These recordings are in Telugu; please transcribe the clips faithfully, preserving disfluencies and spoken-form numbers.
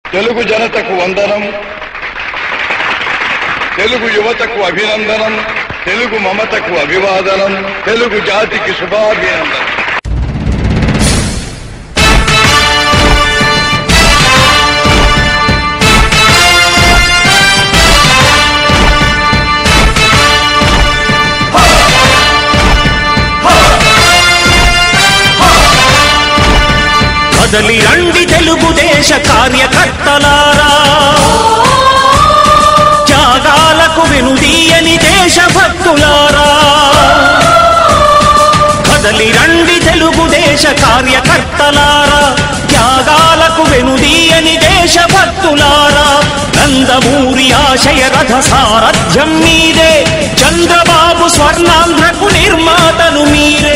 తెలుగు జనతకు వందనం, తెలుగు యువతకు అభినందనం, తెలుగు మమతకు అభివాదనం, తెలుగు జాతికి శుభాభినందనం. కదలి రండి తెలుగుదేశ కార్యకర్తలారా, త్యాగాలకు వెనుదీయని దేశభక్తులారా. కదలి రండి తెలుగుదేశ కార్యకర్తలారా, త్యాగాలకు వెనుదీయని దేశభక్తులారా. నందమూరి ఆశయ రథ సారథ్యం మీదే, చంద్రబాబు స్వర్ణాంధ్రకు నిర్మాతను మీరే.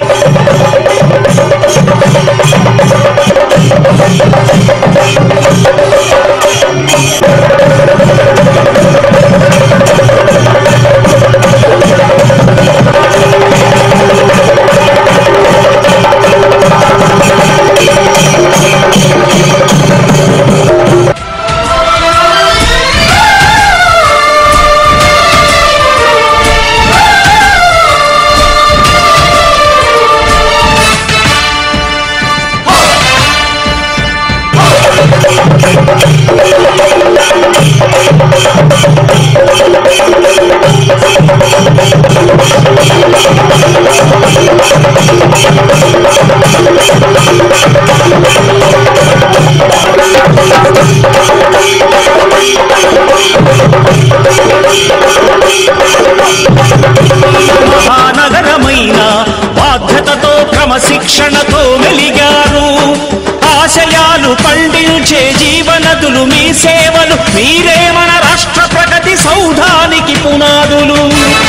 మహానగరమైన బాధ్యతతో క్రమశిక్షణతో మెలిగారు. ఆశయాలు పండించే జీవనదులు మీ సేవలు, మీరే మన రాష్ట్ర ప్రగతి సౌధానికి పునాదులు.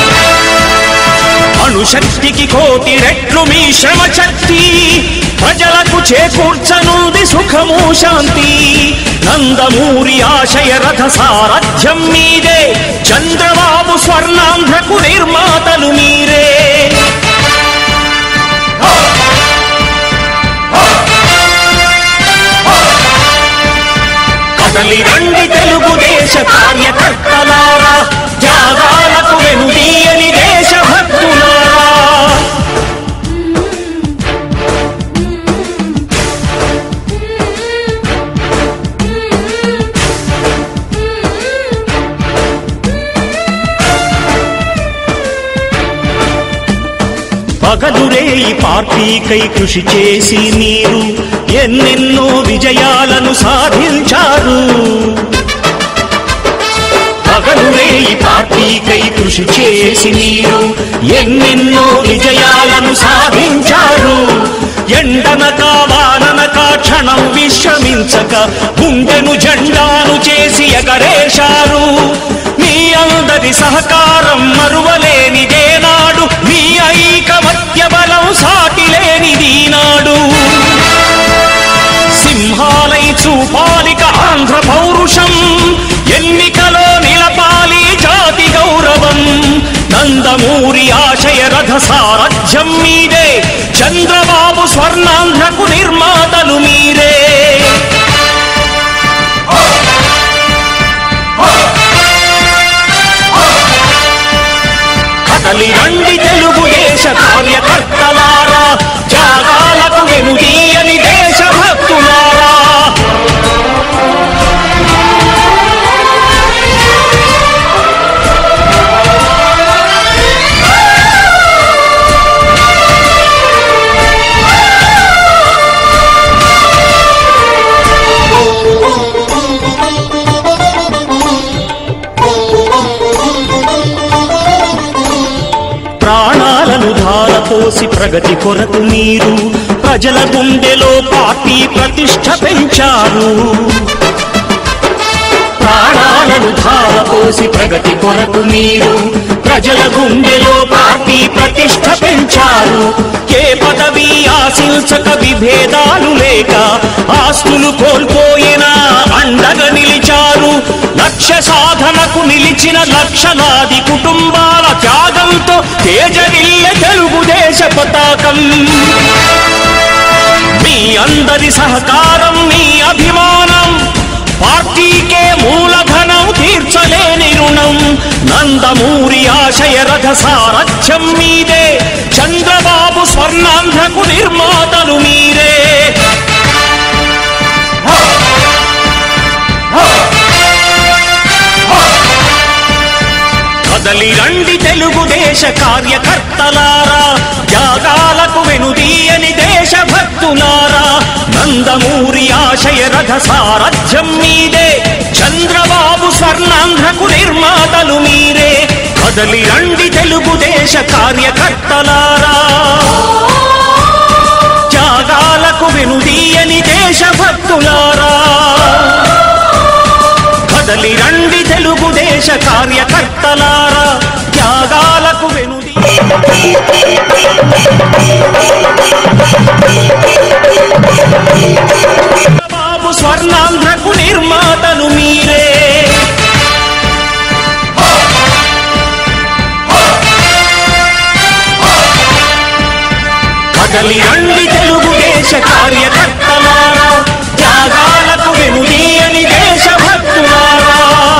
అణుశక్తికి కోటి రెట్లు మీ శ్రమ శక్తి, ప్రజలకు చేకూర్చనుంది సుఖము శాంతి. నందమూరి ఆశయ రథ సారథ్యం మీదే, చంద్రబాబు స్వర్ణాంధ్రకు నిర్మాతలు మీరే. కదలి రండి తెలుగుదేశ కార్యకర్తలారా, త్యాగాలకు వెనుదీయని దేశభక్తులారా. పగలురే ఈ పార్టీకై కృషి చేసి మీరు ఎన్నెన్నో విజయాలను సాధించారు. పగలురే ఈ పార్టీకై కృషి చేసి మీరు ఎన్నెన్నో విజయాలను సాధించారు. ఎండనక వాననక క్షణం విశ్రమించక గుండెను జెండాను చేసి ఎగరేశారు. మీ అందరి సహకారం మరువలేనిదే నాడు, మీ ఐకమత్య బలం సాటిలేనిది నాడు. సింహాలై చూపాలిక ఆంధ్ర పౌరుషం, ఎన్నికలో నిలపాలి జాతి గౌరవం. నందమూరి ఆశయ రథ సారథ్యం మీదే, చంద్రబాబు స్వర్ణాంధ్రకు నిర్మాతలు మీరే. కదలి రండి తెలుగుదేశ కార్యకర్తలారా, త్యాగాలకు వెనుదీయని దేశభక్తులారా. ప్రాణాలను ధారపోసి ప్రగతి కొరకు మీరు ప్రజల గుండెలో పార్టీ ప్రతిష్ఠ పెంచారు. ప్రాణాలను ధారపోసి ప్రగతి కొరకు మీరు ప్రజల గుండెలో పార్టీ ప్రతిష్ఠ పెంచారు. ఏ పదవి ఆశించక విభేదాలు లేక ఆస్తులు కోల్పోయినా అండగా నిలిచారు. లక్ష్య సాధనకు నిలిచిన లక్షలాది కుటుంబాల త్యాగంతో తేజరిల్లె తెలుగుదేశ పతాకం. మీ అందరి సహకారం, మీ అభిమానం నందమూరి ఆశయ రథ సారథ్యం మీదే, చంద్రబాబు స్వర్ణాంధ్రకు నిర్మాతలు మీరే. కదలి రండి తెలుగుదేశ కార్యకర్తలారా, త్యాగాలకు వెనుదీయని దేశభక్తులారా. నందమూరి ఆశయ రథ సారథ్యం మీదే, చంద్రబాబు స్వర్ణాంధ్రకు నిర్మాతలు మీరే. కదలి రండి తెలుగుదేశ కార్యకర్తలారా, త్యాగాలకు వెనుదీయని దేశభక్తులారా. కదలి రండి తెలుగుదేశ కార్యకర్తలారా, త్యాగాలకు వెనుది. బాబు స్వర్ణాంధ్రకు నిర్మాతలు మీరే. కదలి రండి తెలుగుదేశ కార్యకర్తలారా, త్యాగాలకు వెనుదీయని దేశభక్తులారా.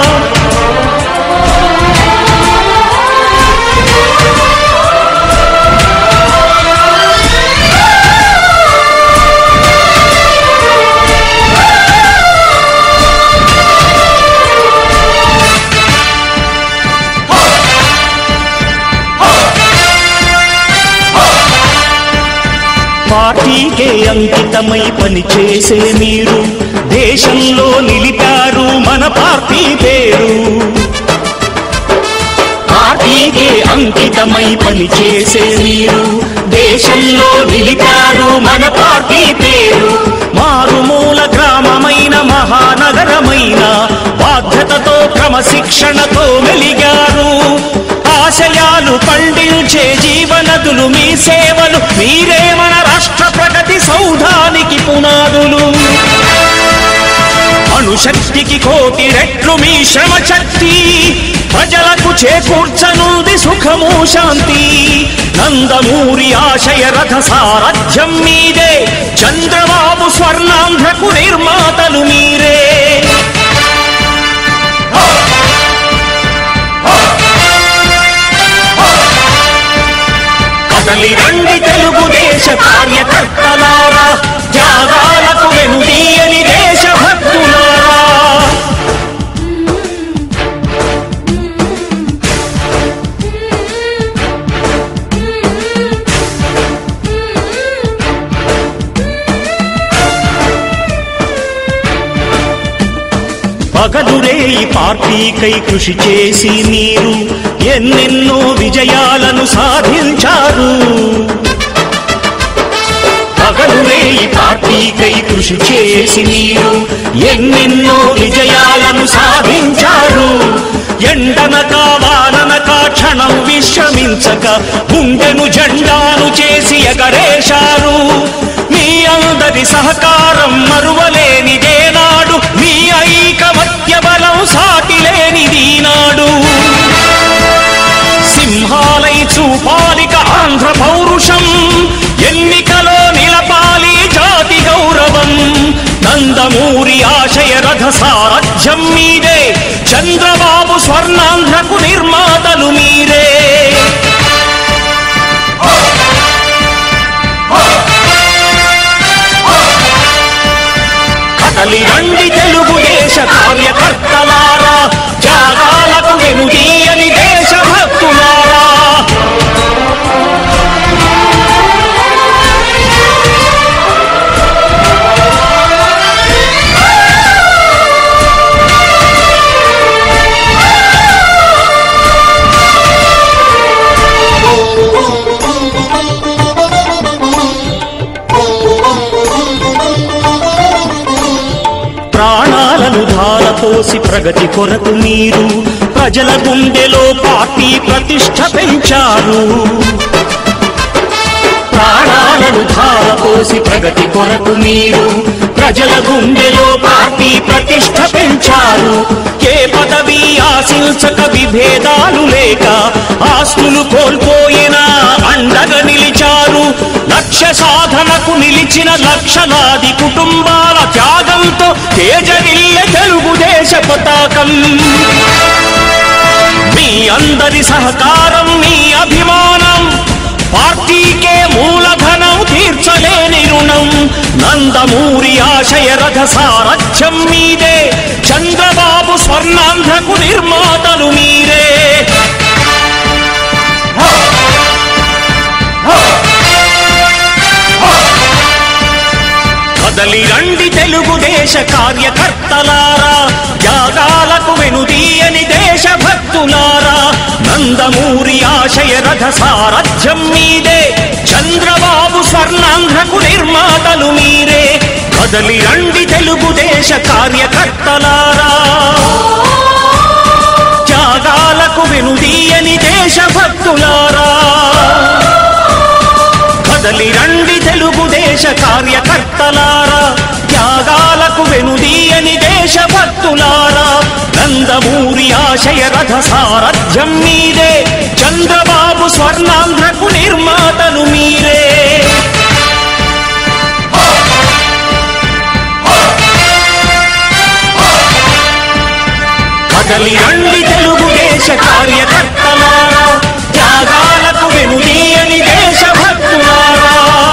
పార్టీకే అంకితమై పనిచేసే మీరు, దేశంలో నిలిపారు మన పార్టీ పేరు. పార్టీకే అంకితమై పనిచేసే మీరు, దేశంలో నిలిపారు మన పార్టీ పేరు. మారుమూల గ్రామమైన మహానగరమైన బాధ్యతతో క్రమశిక్షణతో మెలిగారు. ఆశయాలు పండించే జీవనదులు మీ సేవలు, మీరే మన రాష్ట్ర ప్రగతి సౌధానికి పునాదులు. అణుశక్తికి కోటి రెట్లు మీ శ్రమ శక్తి, ప్రజలకు చేకూర్చనుంది సుఖము శాంతి. నందమూరి ఆశయ రథ సారథ్యం మీదే, చంద్రబాబు స్వర్ణాంధ్రకు నిర్మాతలు మీరే. కదలి రండి తెలుగుదేశ కార్యకర్తలారా, త్యాగాలకు వెనుదీయని దేశభక్తులారా. పగలురే ఈ పార్టీకై కృషి చేసి మీరు ఎన్నెన్నో విజయాలను సాధించారు. పగలురే ఈ పార్టీకై కృషి చేసి మీరు ఎన్నెన్నో విజయాలను సాధించారు. ఎండనక వాననక క్షణం విశ్రమించక గుండెను జెండాను చేసి ఎగరేశారు. మీ అందరి సహకారం మరువలేనిదేనాడు, మీ ఐకమత్య బలం సాటిలేనిదీనాడు. సింహాలై చూపాలిక ఆంధ్ర పౌరుషం, ఎన్నికలో నిలపాలి జాతి గౌరవం. నందమూరి ఆశయ రథ సారథ్యం మీదే, చంద్రబాబు స్వర్ణాంధ్రకు నిర్మాతలు మీరే. కదలి రండి తెలుగుదేశ కార్యకర్తలారా, త్యాగాలకు వెనుదీయని దేశభక్తులారా. ప్రాణాలను ధారపోసి ప్రగతి కొరకు మీరు, ప్రజల గుండెలో పార్టీ ప్రతిష్ఠ పెంచారు. ప్రాణాలను ధారపోసి ప్రగతి కొరకు మీరు, ప్రజల గుండెలో పార్టీ ప్రతిష్ఠ పెంచారు. ఏ పదవి ఆశించక విభేదాలు లేక ఆస్తులు కోల్పోయినా అండగా నిలిచారు. లక్ష్య సాధనకు నిలిచిన లక్షలాది కుటుంబాల త్యాగంతో తేజరిల్లె తెలుగుదేశ పతాకం. మీ అందరి సహకారం మీ అభిమానం, పార్టీకే మూలధనం తీర్చలేని రుణం. నందమూరి ఆశయ రథ సారథ్యం మీదే, చంద్రబాబు స్వర్ణాంధ్రకు నిర్మాతలు మీరే. కదలి రండి తెలుగుదేశ కార్యకర్తలారా, త్యాగాలకు వెనుదీయని దేశభక్తులారా. నందమూరి ఆశయ రథ సారథ్యం మీదే, చంద్రబాబు స్వర్ణాంధ్రకు నిర్మాతలు మీరే. కదలి రండి తెలుగుదేశ కార్యకర్తలారా, త్యాగాలకు వెనుదీయని దేశభక్తులారా. కదలి రండి తెలుగుదేశ కార్యకర్తలారా, త్యాగాలకు వెనుదీయని దేశభక్తులారా. నందమూరి ఆశయ రథ సారథ్యం మీదే, చంద్రబాబు స్వర్ణాంధ్రకు నిర్మాతలు మీరే. కదలి రండి తెలుగుదేశ కార్యకర్తలారా, త్యాగాలకు వెనుదీయని దేశభక్తులారా.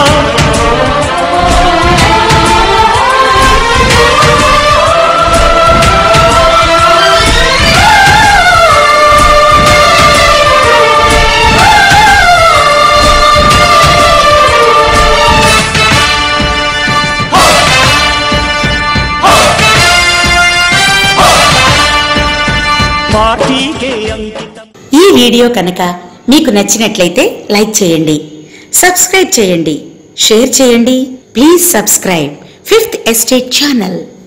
ఈ వీడియో కనుక మీకు నచ్చినట్లయితే లైక్ చేయండి, సబ్స్క్రైబ్ చేయండి, షేర్ చేయండి. Please subscribe Fifth Estate channel.